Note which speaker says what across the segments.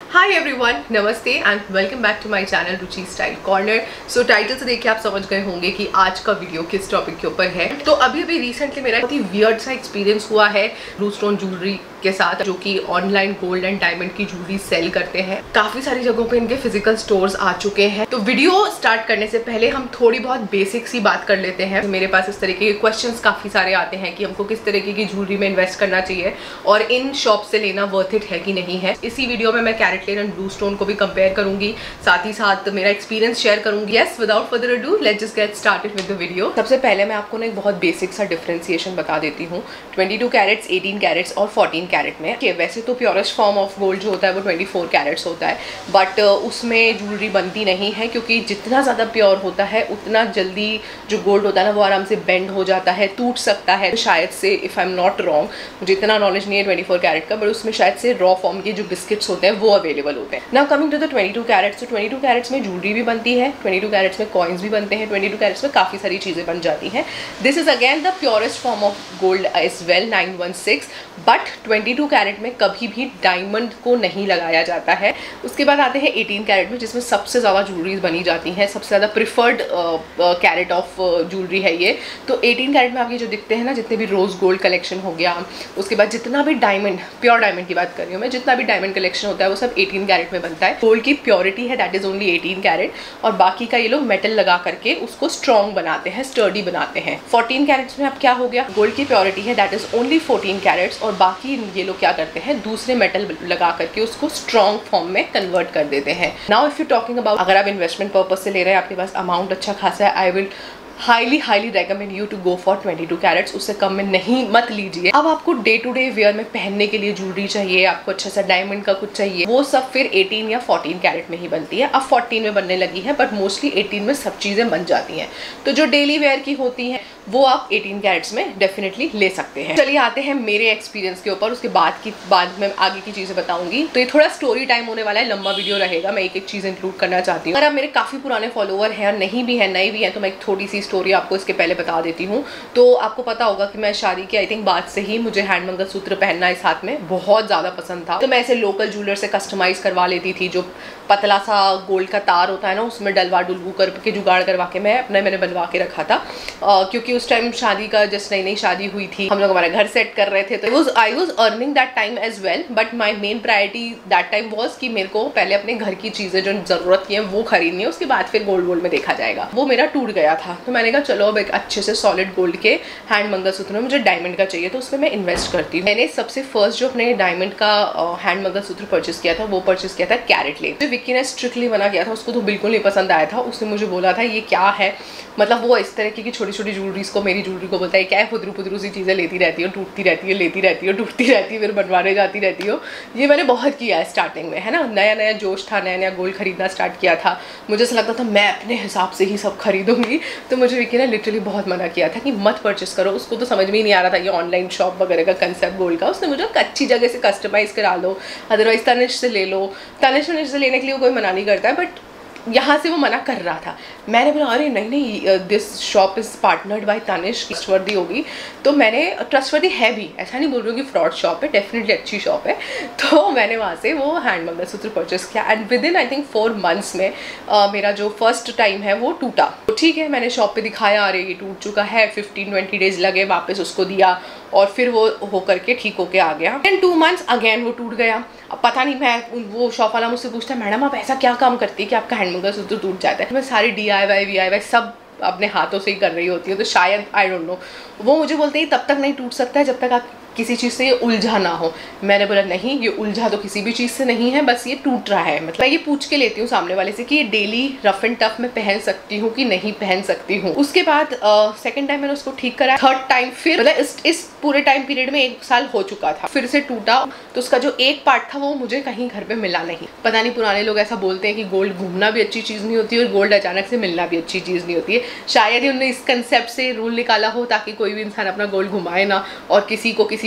Speaker 1: हाय everyone, नमस्ते and welcome back to my channel Ruchi style corner. So title से देखिए आप समझ गए होंगे कि आज का वीडियो किस टॉपिक के ऊपर है। तो अभी रिसेंटली मेरा बहुत ही वियर्ड सा एक्सपीरियंस हुआ है ब्लू स्टोन ज्वेलरी के साथ, जो कि ऑनलाइन गोल्ड एंड डायमंड की ज्वेलरी सेल करते हैं। काफी सारी जगहों पे इनके फिजिकल स्टोर्स आ चुके हैं। तो वीडियो स्टार्ट करने से पहले हम थोड़ी बहुत बेसिक सी बात कर लेते हैं। मेरे पास इस तरीके के क्वेश्चंस काफी सारे आते हैं कि हमको किस तरीके की ज्वेलरी में इन्वेस्ट करना चाहिए और इन शॉप से लेना वर्थ इट है कि नहीं है। इसी वीडियो में मैं CaratLane and BlueStone को भी कंपेयर करूंगी, साथ ही साथ मेरा एक्सपीरियंस शेयर करूंगी। Yes, without further ado let's just get started with the video. सबसे पहले मैं आपको ना एक बहुत बेसिक सा डिफरेंशिएशन बता देती हूँ 22 कैरेट्स, 18 कैरेट्स और 14 कैरेट में। वैसे तो प्योरेस्ट फॉर्म ऑफ गोल्ड जो होता है वो 24 कैरेट्स होता है, बट उसमें ज्वेलरी बनती नहीं है, क्योंकि जितना ज़्यादा प्योर होता है उतना जल्दी जो गोल्ड होता है ना वो आराम से बेंड हो जाता है, टूट सकता है। शायद से, if I am not wrong, मुझे इतना नॉलेज नहीं है 24 कैरेट का, बट उसमें शायद से रॉ फॉर्म के जो बिस्किट्स होते हैं वो अवेलेबल होते हैं। Now coming to the 22 carats, तो 22 कैरेट्स में ज्वेलरी भी बनती है, 22 कैरेट्स में कॉइन्स भी बनते हैं, 22 कैरेट्स में काफ़ी सारी चीज़ें बन जाती हैं। This is again the purest form of gold as well 916, but 22 carat में कभी भी डायमंड को नहीं लगाया जाता है। उसके बाद आते हैं 18 कैरेट में, जिसमें सबसे ज़्यादा ज्वेलरीज बनी जाती हैं, सबसे ज़्यादा प्रिफर्ड कैरेट ऑफ ज्वेलरी है ये। तो 18 कैरेट में आप ये जो दिखते हैं ना, जितने भी रोज़ गोल्ड कलेक्शन हो गया, उसके बाद जितना भी डायमंड, प्योर डायमंड की बात कर रही हूँ मैं, जितना भी डायमंड कलेक्शन होता है वो सब 18 कैरेट में बनता है। गोल्ड की प्योरिटी है दैट इज ओनली 18 कैरेट, और बाकी का ये लोग मेटल लगा करके उसको स्ट्रॉन्ग बनाते हैं, स्टर्डी बनाते हैं। 14 कैरेट्स में अब क्या हो गया, गोल्ड की प्योरिटी है दैट इज ओनली 14 कैरेट्स, और बाकी ये लोग क्या करते हैं, दूसरे मेटल लगा करके उसको स्ट्रॉन्ग फॉर्म में कन्वर्ट कर देते हैं। Now if you talking about, अगर आप इन्वेस्टमेंट पर्पज से ले रहे हैं, आपके पास अमाउंट अच्छा खासा है, I will highly recommend you to go for 22 carats. उससे कम में नहीं मत लीजिए। अब आपको डे टू डे वेयर में पहनने के लिए ज्वेलरी चाहिए, आपको अच्छा सा डायमंड का कुछ चाहिए, वो सब फिर 18 या 14 कैरेट में ही बनती है। अब 14 में बनने लगी है, बट मोस्टली 18 में सब चीज़ें बन जाती हैं। तो जो डेली वेयर की होती हैं वो आप 18 कैरेट्स में डेफिनेटली ले सकते हैं। चलिए आते हैं मेरे एक्सपीरियंस के ऊपर, उसके बाद में आगे की चीज़ें बताऊंगी। तो ये थोड़ा स्टोरी टाइम होने वाला है, लंबा वीडियो रहेगा। मैं एक एक चीज़ इंक्लूड करना चाहती हूँ। अगर आप मेरे काफ़ी पुराने फॉलोअर हैं और नहीं भी हैं, नए भी हैं, तो मैं एक थोड़ी सी स्टोरी आपको इसके पहले बता देती हूँ। तो आपको पता होगा कि मैं शादी के आई थिंक बाद से ही मुझे हैंड मंगलसूत्र पहनना इस हाथ में बहुत ज़्यादा पसंद था। तो मैं ऐसे लोकल ज्वेलर से कस्टमाइज़ करवा लेती थी, जो पतला सा गोल्ड का तार होता है ना, उसमें डलवा डुलवू करके जुगाड़ करवा के मैंने बनवा के रखा था। क्योंकि उस टाइम शादी का जस्ट नई शादी हुई थी, हम लोग हमारा घर सेट कर रहे थे, तो I was earning that time as well, but my main priority that time was कि मेरे को पहले अपने घर की चीज़ें जो ज़रूरत की है वो खरीदनी है, उसके बाद फिर गोल्ड में देखा जाएगा। वो मेरा टूट गया था, तो मैंने कहा चलो अब एक अच्छे से सॉलिड गोल्ड के हैंड मंगलसूत्र में मुझे डायमंड का चाहिए, तो उसमें मैं इन्वेस्ट करती हूँ। मैंने सबसे फर्स्ट जो अपने डायमंड का हैंड मंगलसूत्र परचेस किया था, वो परचेस किया था कैरेट लेन। तो विक्की ने स्ट्रिक्टली मना किया था, उसको तो बिल्कुल नहीं पसंद आया था। उसने मुझे बोला था ये क्या है, मतलब वो इस तरह की छोटी छोटी ज्वेलरीज को, मेरी ज्वेलरी को बोलता है क्या है, खुदरू सी चीज़ें लेती रहती हो, टूटती रहती है, लेती रहती हो, टूटती रहती है, फिर बनवाने जाती रहती हो। ये मैंने बहुत किया है स्टार्टिंग में, है ना। नया जोश था, नया गोल्ड खरीदना स्टार्ट किया था, मुझे ऐसा लगता था मैं अपने हिसाब से ही सब खरीदूंगी। तो मुझे विक्की ने लिटरली बहुत मना किया था कि मत परचेस करो। उसको तो समझ में ही नहीं आ रहा था ये ऑनलाइन शॉप वगैरह का कंसेप्ट गोल्ड का। उसने मुझे अच्छी जगह से कस्टमाइज़ करा लो, अदरवाइज तनिष्क से ले लो। तनिष्क से लेने के लिए कोई मना नहीं करता है, बट यहाँ से वो मना कर रहा था। मैंने बोला अरे नहीं, this shop is partnered by Tanishq, trustworthy होगी। तो मैंने, ट्रस्टवर्दी है भी, ऐसा नहीं बोल रही हूँ कि फ्रॉड शॉप है, डेफिनेटली अच्छी शॉप है। तो मैंने वहाँ से वो हैंड मंगलसूत्र परचेस किया, and within I think 4 months में मेरा जो फर्स्ट टाइम है वो टूटा। तो ठीक है, मैंने शॉप पे दिखाया, अरे ये टूट चुका है, 15-20 डेज लगे, वापस उसको दिया, और फिर वो हो करके ठीक होके आ गया। इन 2 मंथ्स अगेन वो टूट गया। अब पता नहीं, मैं, वो शॉप वाला मुझसे पूछता है मैडम आप ऐसा क्या काम करती है कि आपका हैंड मंगलसूत्र टूट जाता है। मैं सारी DIY VIY सब अपने हाथों से ही कर रही होती हूँ, तो शायद आई डोंट नो। वो मुझे बोलते हैं तब तक नहीं टूट सकता है जब तक आप किसी चीज़ से ये उलझा ना हो। मैंने बोला नहीं, ये उलझा तो किसी भी चीज़ से नहीं है, बस ये टूट रहा है। मतलब मैं ये पूछ के लेती हूँ सामने वाले से कि ये डेली रफ एंड टफ में पहन सकती हूँ कि नहीं पहन सकती हूँ। उसके बाद सेकंड टाइम मैंने उसको ठीक करा, थर्ड टाइम फिर, मतलब इस पूरे टाइम पीरियड में 1 साल हो चुका था, फिर से टूटा। तो उसका जो एक पार्ट था वो मुझे कहीं घर पे मिला नहीं। पता नहीं, पुराने लोग ऐसा बोलते हैं कि गोल्ड घूमना भी अच्छी चीज़ नहीं होती और गोल्ड अचानक से मिलना भी अच्छी चीज़ नहीं होती है। शायद ही उन्होंने इस कंसेप्ट से रूल निकाला हो ताकि कोई भी इंसान अपना गोल्ड घुमाए ना, और किसी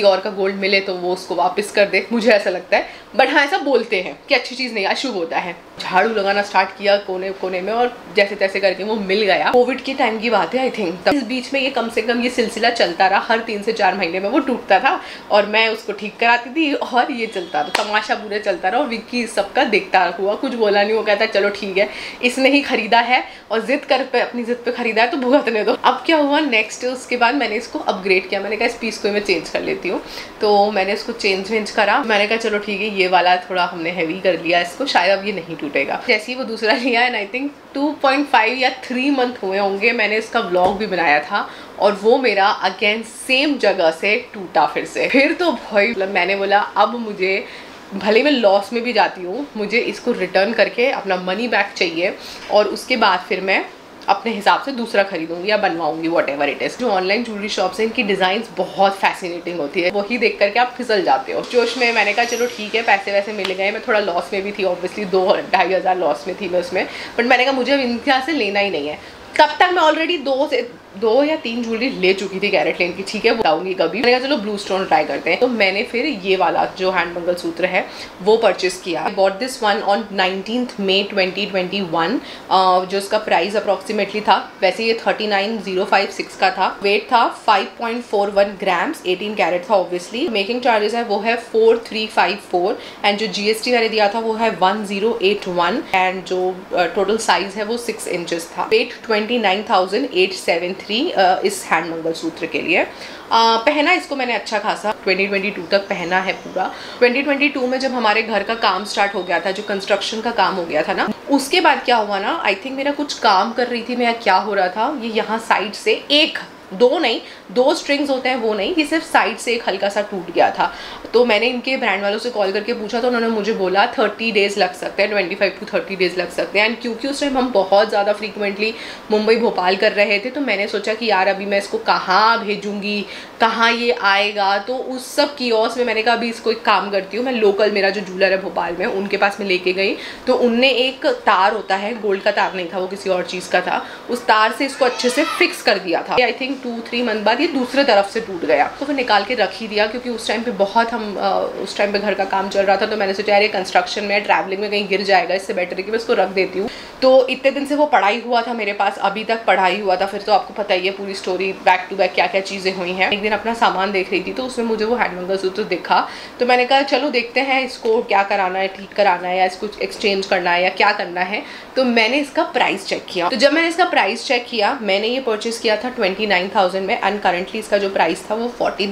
Speaker 1: किसी और का गोल्ड मिले तो वो उसको वापस कर दे, मुझे ऐसा लगता है। बट हाँ, ऐसा बोलते हैं कि अच्छी चीज़ नहीं, अशुभ होता है। झाड़ू लगाना स्टार्ट किया कोने कोने में और जैसे तैसे करके वो मिल गया। कोविड के टाइम की बात है आई थिंक। इस बीच में ये कम से कम ये सिलसिला चलता रहा, हर 3 से 4 महीने में वो टूटता था और मैं उसको ठीक कराती थी और ये चलता रहा, तमाशा पूरा चलता रहा। और विक्की सबका देखता हुआ कुछ बोला नहीं, वो कहता चलो ठीक है, इसने ही खरीदा है और जिद कर पे अपनी जिद पे खरीदा है तो भुगतने दो। अब क्या हुआ नेक्स्ट, उसके बाद मैंने इसको अपग्रेड किया। मैंने कहा इस पीस को मैं चेंज कर लेती हूँ, तो मैंने इसको चेंज करा। मैंने कहा चलो ठीक है, ये वाला थोड़ा हमने हैवी कर लिया इसको, शायद अब ये नहीं टूटेगा। जैसे ही वो दूसरा लिया एंड आई थिंक 2.5 या 3 मंथ हुए होंगे, मैंने इसका व्लॉग भी बनाया था और वो मेरा अगेन सेम जगह से टूटा फिर तो भाई मतलब मैंने बोला अब मुझे भले मैं लॉस में भी जाती हूँ, मुझे इसको रिटर्न करके अपना मनी बैक चाहिए और उसके बाद फिर मैं अपने हिसाब से दूसरा खरीदूंगी या बनवाऊंगी, व्हाटएवर इट इज। जो ऑनलाइन ज्वेलरी शॉप्स हैं इनकी डिजाइन्स बहुत फैसिनेटिंग होती है, वही देख करके आप फिसल जाते हो। जोश में मैंने कहा चलो ठीक है, पैसे वैसे मिल गए। मैं थोड़ा लॉस में भी थी ऑब्वियसली, 2-2.5 हज़ार लॉस में थी मैं उसमें, बट मैंने कहा मुझे अब इनके यहाँ से लेना ही नहीं है। तब तक मैं ऑलरेडी 2 या 3 ज्वेलरी ले चुकी थी कैरेट लेन की, ठीक है बताऊंगी कभी। मैंने कहा चलो ब्लू स्टोन ट्राई करते हैं, तो मैंने फिर ये वाला जो हैंड मंगलसूत्र है वो परचेस किया। I bought this one on 19 May 2021, जो इसका प्राइस अप्रॉक्सीमेटली था, वैसे ये 39,056 का था। वेट था 5.41 ग्राम्स, 18 कैरेट था ऑब्वियसली। मेकिंग चार्जेस है वो है 4354 एंड जो GST मैंने दिया था वो है 1081 एंड जो टोटल साइज है वो 6 इंचेस था। वेट 29,873 इस हैंड मंगलसूत्र के लिए। पहना इसको मैंने अच्छा खासा 2022 तक पहना है पूरा। 2022 में जब हमारे घर का काम स्टार्ट हो गया था, जो कंस्ट्रक्शन का काम हो गया था ना, उसके बाद क्या हुआ ना, आई थिंक मेरा कुछ काम कर रही थी मैं, क्या हो रहा था, ये यहाँ साइड से 2 स्ट्रिंग्स होते हैं वो नहीं, ये सिर्फ साइड से एक हल्का सा टूट गया था। तो मैंने इनके ब्रांड वालों से कॉल करके पूछा तो उन्होंने मुझे बोला 30 डेज़ लग सकते हैं, 25 to 30 डेज़ लग सकते हैं। एंड क्योंकि उस टाइम हम बहुत ज़्यादा फ्रीक्वेंटली मुंबई भोपाल कर रहे थे, तो मैंने सोचा कि यार अभी मैं इसको कहाँ भेजूँगी, कहाँ ये आएगा, तो उस सब कियोस्क में मैंने कहा अभी इसको एक काम करती हूँ, मैं लोकल मेरा जो ज्वेलर है भोपाल में उनके पास में लेके गई, तो उनने एक तार होता है, गोल्ड का तार नहीं था वो किसी और चीज़ का था, उस तार से इसको अच्छे से फिक्स कर दिया था। आई थिंक 2-3 मंथ बाद ये दूसरे तरफ से टूट गया, तो फिर निकाल के रख ही दिया, क्योंकि उस टाइम पे बहुत हम उस टाइम पे घर का काम चल रहा था, तो मैंने सोचा यार ये कंस्ट्रक्शन में ट्रैवलिंग में कहीं गिर जाएगा, इससे बेटर है कि मैं इसको रख देती हूँ। तो इतने दिन से वो पढ़ाई हुआ था मेरे पास, अभी तक पढ़ाई हुआ था, फिर तो आपको पता ही है पूरी स्टोरी, बैक टू बैक क्या क्या चीज़ें हुई हैं। एक दिन अपना सामान देख रही थी तो उसमें मुझे वो हैंड मंगलसूत्र दिखा, तो मैंने कहा चलो देखते हैं इसको क्या कराना है, ठीक कराना है या इसको एक्सचेंज करना है या क्या करना है। तो मैंने इसका प्राइस चेक किया, तो जब मैंने इसका प्राइस चेक किया, मैंने ये परचेस किया था 29,000 में एंड करंटली इसका जो प्राइस था वो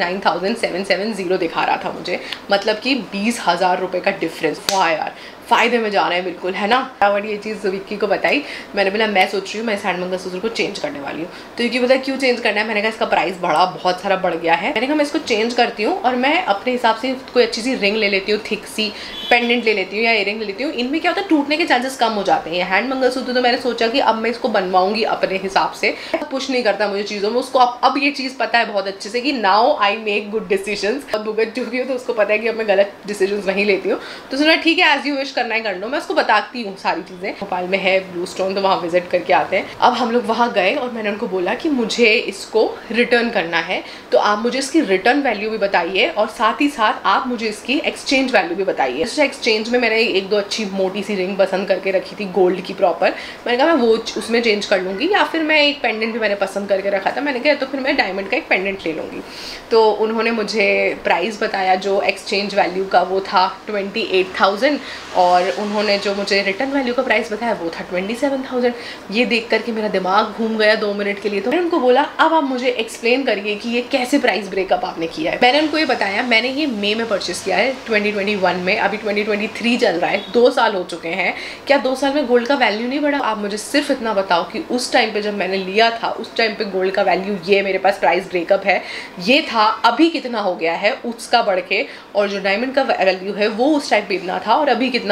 Speaker 1: 49,770 दिखा रहा था मुझे, मतलब कि 20,000 रुपये का डिफरेंस। वाह यार, फ़ायदे में जा रहे हैं बिल्कुल, है ना। और ये चीज़ विक्की को बताई, मैंने बोला मैं सोच रही हूँ मैं इस हैंड मंगलसूत्र को चेंज करने वाली हूँ। तो विक्की बोला क्यों चेंज करना है, मैंने कहा इसका प्राइस बहुत सारा बढ़ गया है। मैंने कहा मैं इसको चेंज करती हूँ और मैं अपने हिसाब से कोई अच्छी सी रिंग ले लेती हूँ, थिक सी पेंडेंट ले लेती हूँ या इयरिंग ले लेती हूँ। इनमें क्या होता है टूटने के चांसेस कम हो जाते हैं। हैंड मंगलसूत्र तो मैंने सोचा कि अब मैं इसको बनवाऊंगी अपने हिसाब से, पुश नहीं करता मुझे चीज़ों में, उसको अब ये चीज़ पता है बहुत अच्छे से कि now I make good decisions. अब भुगत चुकी हूँ तो उसको पता है कि अब मैं गलत डिसीजंस नहीं लेती हूँ। तो सुना ठीक है, एज यू विश, करना है कर लो, मैं उसको बताती हूँ सारी चीज़ें। भोपाल में है ब्लू स्टोन, तो वहाँ विजिट करके आते हैं। अब हम लोग वहाँ गए और मैंने उनको बोला कि मुझे इसको रिटर्न करना है, तो आप मुझे इसकी रिटर्न वैल्यू भी बताइए और साथ ही साथ आप मुझे इसकी एक्सचेंज वैल्यू भी बताइए। एक्सचेंज में मैंने 1-2 अच्छी मोटी सी रिंग पसंद करके रखी थी गोल्ड की प्रॉपर, मैंने कहा मैं वो उसमें चेंज कर लूँगी, या फिर मैं एक पेंडेंट भी मैंने पसंद करके रखा था, मैंने कहा तो फिर मैं डायमंड का एक पेंडेंट ले लूँगी। तो उन्होंने मुझे प्राइस बताया जो एक्सचेंज वैल्यू का वो था 28,000 और उन्होंने जो मुझे रिटर्न वैल्यू का प्राइस बताया वो था 27,000। ये देख करके मेरा दिमाग घूम गया 2 मिनट के लिए। तो मैंने उनको बोला अब आप मुझे एक्सप्लेन करिए कि ये कैसे प्राइस ब्रेकअप आपने किया है। मैंने उनको ये बताया मैंने ये मई में परचेस किया है 2021 में, अभी 2023 चल रहा है, 2 साल हो चुके हैं। क्या 2 साल में गोल्ड का वैल्यू नहीं बढ़ा? आप मुझे सिर्फ इतना बताओ कि उस टाइम पे जब मैंने लिया था उस टाइम पे गोल्ड का वैल्यू, ये मेरे पास प्राइस ब्रेकअप है ये था, अभी कितना हो गया है उसका बढ़ के, और जो डायमंड का वैल्यू है वो उस टाइम पे इतना था और अभी कितना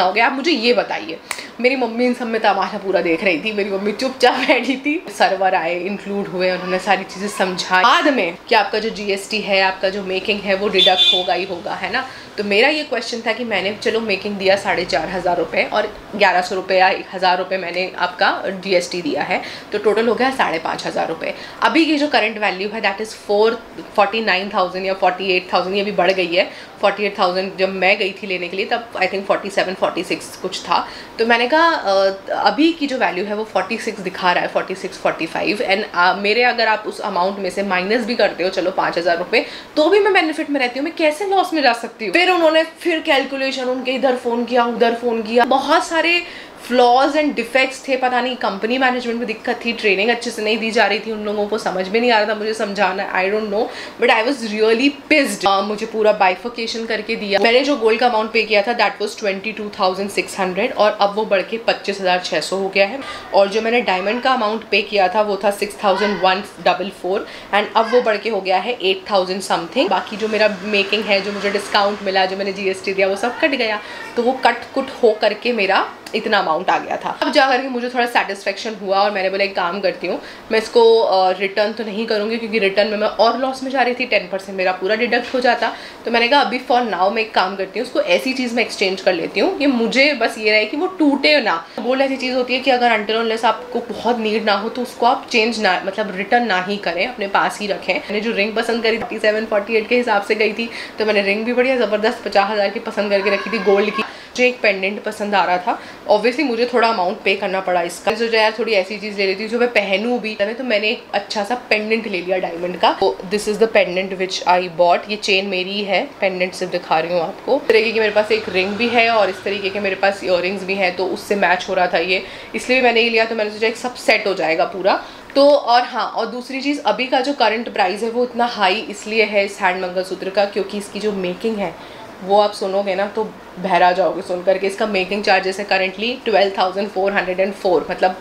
Speaker 1: बनाओगे आप मुझे ये बताइए। मेरी मम्मी इन सब में तमाशा पूरा देख रही थी, मेरी मम्मी चुपचाप बैठी थी। सर्वर आए, इंक्लूड हुए, उन्होंने सारी चीज़ें समझाई बाद में कि आपका जो GST है, आपका जो मेकिंग है वो डिडक्ट होगा ही होगा, है ना। तो मेरा ये क्वेश्चन था कि मैंने चलो मेकिंग दिया 4,500 रुपये और 1,100 रुपये या 1,000 रुपये मैंने आपका GST दिया है, तो टोटल हो गया 5,500 रुपये। अभी की जो करंट वैल्यू है दैट इज़ 49,000 या 48,000, ये भी बढ़ गई है। 48,000 जब मैं गई थी लेने के लिए तब आई थिंक 47-46 कुछ था। तो मैंने कहा अभी की जो वैल्यू है वो 46 दिखा रहा है, 46-45 एंड मेरे अगर आप उस अमाउंट में से माइनस भी करते हो चलो 5,000 रुपये, तो भी मैं बेनिफिट में रहती हूँ, मैं कैसे लॉस में जा सकती हूँ। फिर उन्होंने फिर कैलकुलेशन, उनके इधर फ़ोन किया उधर फ़ोन किया, बहुत सारे फ्लॉज एंड डिफेक्ट्स थे, पता नहीं कंपनी मैनेजमेंट में दिक्कत थी, ट्रेनिंग अच्छे से नहीं दी जा रही थी, उन लोगों को समझ में नहीं आ रहा था मुझे समझाना, I don't know, but I was really pissed. मुझे पूरा बाइफिकेशन करके दिया। मैंने जो गोल्ड का अमाउंट पे किया था दैट वाज 22,600 और अब वो बढ़ के 25,600 हो गया है। और जो मैंने डायमंड का अमाउंट पे किया था वो था 6,144 एंड अब वो बढ़ के हो गया है 8,000 समथिंग। बाकी जो मेरा मेकिंग है, जो मुझे डिस्काउंट मिला, जो मैंने GST दिया, वो सब कट गया, तो वो कट कुट हो करके मेरा इतना अमाउंट आ गया था। अब जा करके मुझे थोड़ा सेटिस्फेक्शन हुआ और मैंने बोला एक काम करती हूँ, मैं इसको रिटर्न तो नहीं करूँगी क्योंकि रिटर्न में मैं और लॉस में जा रही थी, 10% मेरा पूरा डिडक्ट हो जाता। तो मैंने कहा अभी फॉर नाउ मैं एक काम करती हूँ, उसको ऐसी चीज़ में एक्सचेंज कर लेती हूँ कि मुझे बस ये रहे कि वो टूटे ना। गोल्ड ऐसी चीज़ होती है कि अगर अनटिल अनलेस आपको बहुत नीड ना हो तो उसको आप चेंज ना, मतलब रिटर्न ना ही करें, अपने पास ही रखें। मैंने जो रिंग पसंद करी 47-48 के हिसाब से गई थी, तो मैंने रिंग भी बढ़िया ज़बरदस्त 50,000 की पसंद करके रखी थी गोल्ड की। मुझे एक पेंडेंट पसंद आ रहा था, ऑब्वियसली मुझे थोड़ा अमाउंट पे करना पड़ा इसका। सोचा यार थोड़ी ऐसी चीज़ ले लेती हूँ जो मैं पहनूँ भी, तो मैंने एक अच्छा सा पेंडेंट ले लिया डायमंड का। तो this is the pendant which I bought. ये चेन मेरी है, पेंडेंट सिर्फ दिखा रही हूँ आपको। इस तरीके की मेरे पास एक रिंग भी है और इस तरीके के मेरे पास ईयररिंग्स भी हैं, तो उससे मैच हो रहा था ये, इसलिए मैंने ये लिया। तो मैंने सोचा एक सब सेट हो जाएगा पूरा। तो और हाँ, और दूसरी चीज़, अभी का जो करंट प्राइस है वो इतना हाई इसलिए है इस हैंड मंगलसूत्र का क्योंकि इसकी जो मेकिंग है वो आप सुनोगे ना तो बहरा जाओगे सुन करके। इसका मेकिंग चार्जेस है करंटली 12,404, मतलब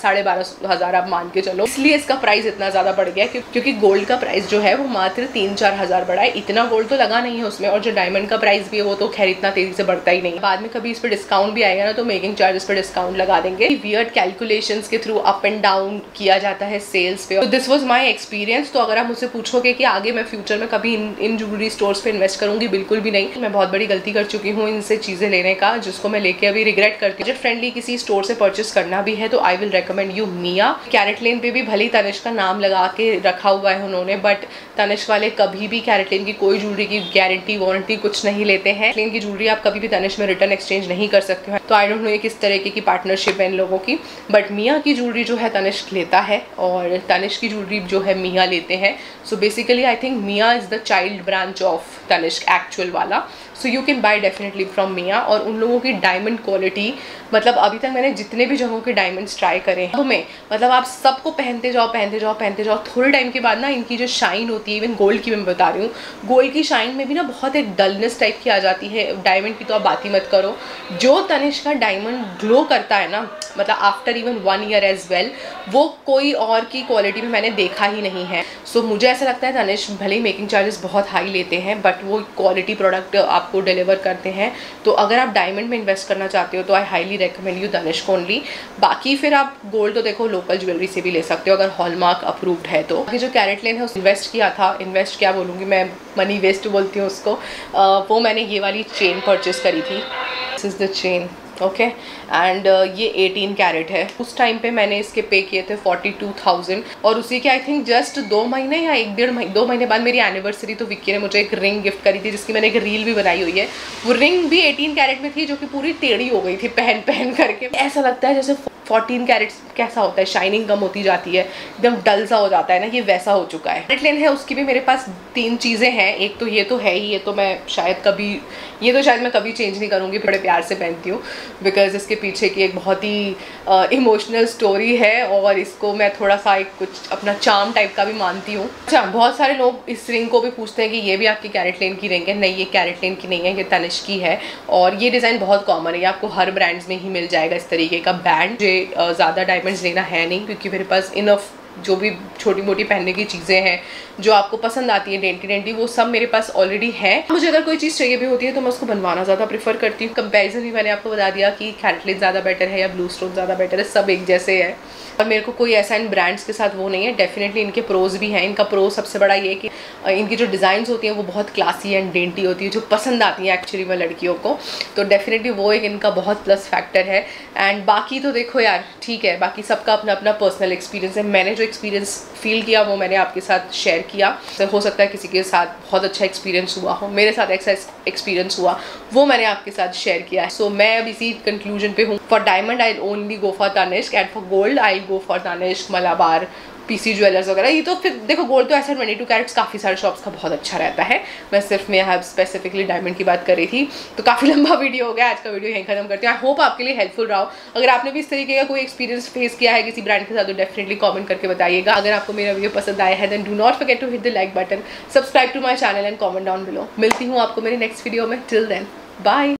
Speaker 1: 12,500 आप मान के चलो, इसलिए इसका प्राइस इतना ज़्यादा बढ़ गया क्योंकि गोल्ड का प्राइस जो है वो मात्र 3-4 हज़ार बढ़ा है। इतना गोल्ड तो लगा नहीं है उसमें, और जो डायमंड का प्राइस भी है वो तो खैर इतना तेज़ी से बढ़ता ही नहीं। बाद में कभी इस पर डिस्काउंट भी आएगा ना तो मेकिंग चार्जेस पर डिस्काउंट लगा देंगे। वियर्ड कैलकुलेशंस के थ्रू अप एंड डाउन किया जाता है सेल्स पे। तो दिस वॉज माई एक्सपीरियंस। तो अगर आप मुझसे पूछोगे कि आगे मैं फ्यूचर में कभी इन ज्वेलरी स्टोर्स पर इन्वेस्ट करूँगी, बिल्कुल भी नहीं। मैं बहुत बड़ी गलती कर चुकी हूँ इनसे चीज़ें लेने का, जिसको मैं लेके अभी रिग्रेट करती हूँ। बजट फ्रेंडली किसी स्टोर से परचेस करना भी है तो I will recommend you Mia. CaratLane पे भी भली तनिष्क का नाम लगा के रखा हुआ है उन्होंने, बट तनिष्क वाले कभी भी कैरेट लेन की कोई ज्वेलरी की गारंटी वारंटी कुछ नहीं लेते हैं। लेन की ज्वेलरी आप कभी भी तनिष्क में रिटर्न एक्सचेंज नहीं कर सकते हो। तो आई डोंट नो ये किस तरीके की पार्टनरशिप है इन लोगों की, बट मिया की ज्वेलरी जो है तनिष्क लेता है और तनिष्क की ज्वेलरी जो है मिया लेते हैं। So basically I think Mia is the child branch of Tanishq actual वाला। So you can buy definitely from Mia. और उन लोगों की डायमंड क्वालिटी, मतलब अभी तक मैंने जितने भी जगहों के डायमंड्स ट्राई करे हैं में, मतलब आप सबको पहनते जाओ पहनते जाओ पहनते जाओ, थोड़े टाइम के बाद ना इनकी जो शाइन होती है, इवन गोल्ड की मैं बता रही हूँ, गोल्ड की शाइन में भी ना बहुत एक डलनेस टाइप की आ जाती है। डायमंड की तो आप बात ही मत करो। जो तनिष्क का डायमंड ग्लो करता है ना, मतलब after even 1 year as well, वो कोई और की क्वालिटी में मैंने देखा ही नहीं है। सो मुझे ऐसा लगता है तनिष्क भले ही मेकिंग चार्जेस बहुत हाई लेते हैं बट वो क्वालिटी प्रोडक्ट आपको डिलीवर करते हैं। तो अगर आप डायमंड में इन्वेस्ट करना चाहते हो तो I highly recommend you Tanishq only. बाकी फिर आप गोल्ड तो देखो लोकल ज्वेलरी से भी ले सकते हो अगर हॉलमार्क अप्रूव्ड है तो। अभी जो कैरेट लेन है उस इन्वेस्ट किया था, इन्वेस्ट क्या बोलूँगी मैं, मनी वेस्ट बोलती हूँ उसको। वो मैंने ये वाली चेन परचेस करी थी, this is the chain, okay and ये 18 कैरेट है। उस टाइम पे मैंने इसके पे किए थे 42,000 और उसी के आई थिंक जस्ट 2 महीने या 2 महीने बाद मेरी एनिवर्सरी तो विक्की ने मुझे एक रिंग गिफ्ट करी थी जिसकी मैंने एक रील भी बनाई हुई है। वो रिंग भी 18 कैरेट में थी जो कि पूरी टेढ़ी हो गई थी पहन पहन करके। ऐसा लगता है जैसे 14 कैरेट कैसा होता है, शाइनिंग कम होती जाती है, एकदम डल सा हो जाता है ना, ये वैसा हो चुका है। कैरेट लेन है उसकी भी मेरे पास 3 चीज़ें हैं। एक तो ये तो है ही, ये तो मैं शायद कभी चेंज नहीं करूँगी, बड़े प्यार से पहनती हूँ बिकॉज इसके पीछे की एक बहुत ही इमोशनल स्टोरी है और इसको मैं थोड़ा सा एक कुछ अपना चार्म टाइप का भी मानती हूँ। अच्छा, बहुत सारे लोग इस रिंग को भी पूछते हैं कि ये भी आपकी कैरेट लेन की रिंग है। नहीं, ये कैरेट लेन की नहीं है, ये तनिष्क की है और ये डिज़ाइन बहुत कॉमन है, ये आपको हर ब्रांड्स में ही मिल जाएगा इस तरीके का बैंड। मुझे ज़्यादा डायमंड्स लेना है नहीं क्योंकि मेरे पास इनफ जो भी छोटी मोटी पहनने की चीज़ें हैं जो आपको पसंद आती है डेंटी डेंटी, वो सब मेरे पास ऑलरेडी है। मुझे अगर कोई चीज़ चाहिए भी होती है तो मैं उसको बनवाना ज़्यादा प्रेफर करती हूँ। कंपैरिजन भी मैंने आपको बता दिया कि कैरेटलिन ज़्यादा बेटर है या ब्लू स्टोन ज़्यादा बेटर है, सब एक जैसे है। और मेरे को कोई ऐसा इन ब्रांड्स के साथ वो नहीं है। डेफिनेटली इनके प्रोज भी हैं। इनका प्रो सबसे बड़ा ये कि इनकी जो डिज़ाइंस होती हैं वो बहुत क्लासी एंड डेंटी होती है, जो पसंद आती हैं एक्चुअली में लड़कियों को। तो डेफिनेटली वो एक इनका बहुत प्लस फैक्टर है। एंड बाकी तो देखो यार, ठीक है, बाकी सबका अपना अपना पर्सनल एक्सपीरियंस है। मैंने जो एक्सपीरियंस फील किया वो मैंने आपके साथ शेयर किया। तो हो सकता है किसी के साथ बहुत अच्छा एक्सपीरियंस हुआ हो, मेरे साथ ऐसा एक्सपीरियंस हुआ वो मैंने आपके साथ शेयर किया है। सो मैं अब इसी कंक्लूजन पे हूँ। For diamond I only go for Tanishq and for gold I go for Tanishq, Malabar, PC jewellers वगैरह। ये तो फिर देखो गोल्ड तो ऐसा 22 कैरेट्स काफ़ी सारे शॉप्स का बहुत अच्छा रहता है। मैं सिर्फ मैं यहाँ स्पेसिफिकली डायमंड की बात कर रही थी। तो काफ़ी लंबा वीडियो हो गया, आज का वीडियो यहीं खत्म करते हैं। आई होप आपके लिए हेल्पफुल रहा हो। अगर आपने भी इस तरीके का कोई एक्सपीरियंस फेस किया है किसी ब्रांड के साथ तो डेफिनेटली कमेंट करके बताइएगा। अगर आपको मेरा वीडियो पसंद आया है then do not forget to hit the like button, subscribe to my channel and comment down below. मिलती हूँ आपको मेरे नेक्स्ट वीडियो में। Till then bye.